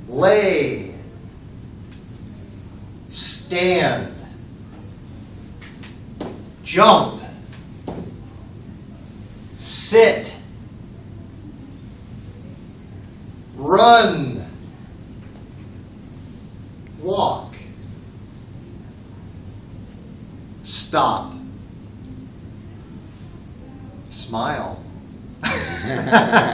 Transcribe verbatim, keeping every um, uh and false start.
lay, stand, jump, sit, run, walk, stop, smile.